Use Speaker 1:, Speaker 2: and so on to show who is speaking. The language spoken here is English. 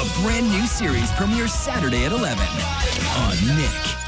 Speaker 1: The brand new series premieres Saturday at 11 on Nick.